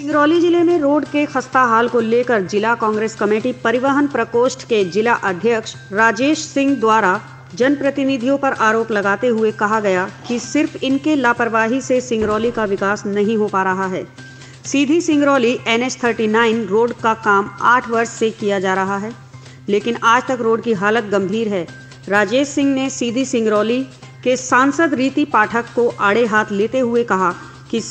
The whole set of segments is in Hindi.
सिंगरौली जिले में रोड के खस्ता हाल को लेकर जिला कांग्रेस कमेटी परिवहन प्रकोष्ठ के जिला अध्यक्ष राजेश सिंह द्वारा जनप्रतिनिधियों पर आरोप लगाते हुए कहा गया कि सिर्फ इनके लापरवाही से सिंगरौली का विकास नहीं हो पा रहा है। सीधी सिंगरौली NH39 रोड का काम 8 वर्ष से किया जा रहा है, लेकिन आज तक रोड की हालत गंभीर है। राजेश सिंह ने सीधी सिंगरौली के सांसद रीति पाठक को आड़े हाथ लेते हुए कहा कि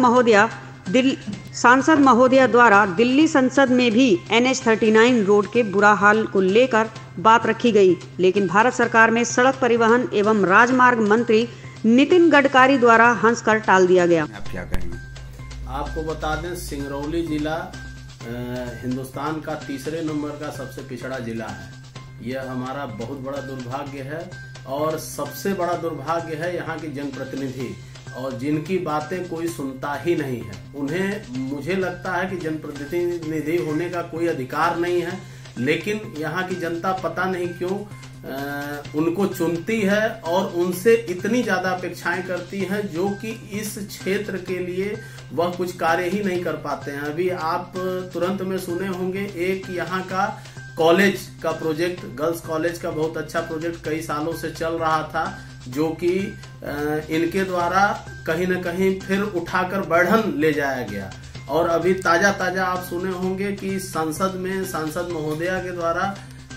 सांसद महोदया द्वारा दिल्ली संसद में भी NH39 रोड के बुरा हाल को लेकर बात रखी गई, लेकिन भारत सरकार में सड़क परिवहन एवं राजमार्ग मंत्री नितिन गडकरी द्वारा हंसकर टाल दिया गया। आप क्या कहेंगे? आपको बता दें, सिंगरौली जिला हिंदुस्तान का तीसरे नंबर का सबसे पिछड़ा जिला है। यह हमारा बहुत बड़ा दुर्भाग्य है और सबसे बड़ा दुर्भाग्य है यहाँ की जनप्रतिनिधि, और जिनकी बातें कोई सुनता ही नहीं है। उन्हें, मुझे लगता है कि जनप्रतिनिधि होने का कोई अधिकार नहीं है, लेकिन यहाँ की जनता पता नहीं क्यों उनको चुनती है और उनसे इतनी ज्यादा अपेक्षाएं करती हैं, जो कि इस क्षेत्र के लिए वह कुछ कार्य ही नहीं कर पाते हैं। अभी आप तुरंत में सुने होंगे, एक यहाँ का कॉलेज का प्रोजेक्ट, गर्ल्स कॉलेज का बहुत अच्छा प्रोजेक्ट कई सालों से चल रहा था, जो कि इनके द्वारा कहीं न कहीं फिर उठाकर बढ़न ले जाया गया। और अभी ताजा ताजा आप सुने होंगे कि संसद में सांसद महोदया के द्वारा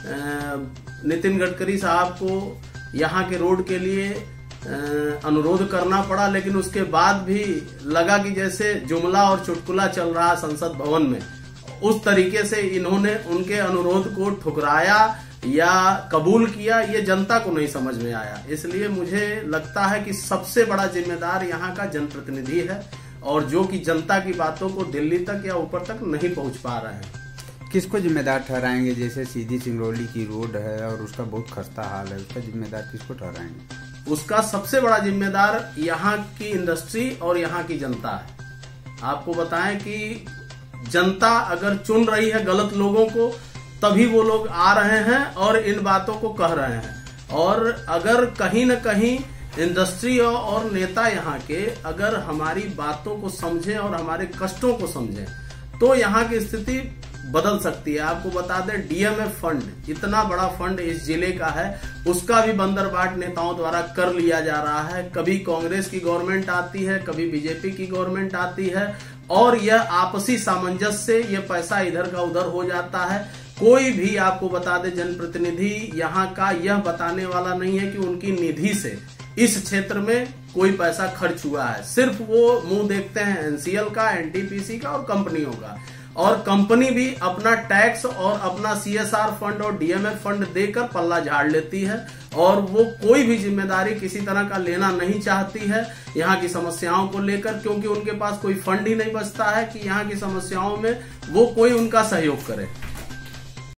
नितिन गडकरी साहब को यहाँ के रोड के लिए अनुरोध करना पड़ा, लेकिन उसके बाद भी लगा कि जैसे जुमला और चुटकुला चल रहा संसद भवन में, उस तरीके से इन्होंने उनके अनुरोध को ठुकराया या कबूल किया, ये जनता को नहीं समझ में आया। इसलिए मुझे लगता है कि सबसे बड़ा जिम्मेदार यहाँ का जनप्रतिनिधि है, और जो कि जनता की बातों को दिल्ली तक या ऊपर तक नहीं पहुंच पा रहे हैं। किसको जिम्मेदार ठहराएंगे? जैसे सीधी सिंगरौली की रोड है और उसका बहुत खस्ता हाल है, उसका जिम्मेदार किसको ठहराएंगे? उसका सबसे बड़ा जिम्मेदार यहाँ की इंडस्ट्री और यहाँ की जनता है। आपको बताएं कि जनता अगर चुन रही है गलत लोगों को, तभी वो लोग आ रहे हैं और इन बातों को कह रहे हैं। और अगर कहीं न कहीं इंडस्ट्री और नेता यहाँ के अगर हमारी बातों को समझें और हमारे कष्टों को समझें, तो यहाँ की स्थिति बदल सकती है। आपको बता दें, DMF फंड, इतना बड़ा फंड इस जिले का है, उसका भी बंदरबाट नेताओं द्वारा कर लिया जा रहा है। कभी कांग्रेस की गवर्नमेंट आती है, कभी बीजेपी की गवर्नमेंट आती है, और यह आपसी सामंजस्य से यह पैसा इधर का उधर हो जाता है। कोई भी, आपको बता दें, जनप्रतिनिधि यहाँ का यह बताने वाला नहीं है कि उनकी निधि से इस क्षेत्र में कोई पैसा खर्च हुआ है। सिर्फ वो मुंह देखते हैं NCL का, NTPC का और कंपनियों का, और कंपनी भी अपना टैक्स और अपना CSR फंड और DMF फंड देकर पल्ला झाड़ लेती है, और वो कोई भी जिम्मेदारी किसी तरह का लेना नहीं चाहती है यहाँ की समस्याओं को लेकर, क्योंकि उनके पास कोई फंड ही नहीं बचता है कि यहाँ की समस्याओं में वो कोई उनका सहयोग करे।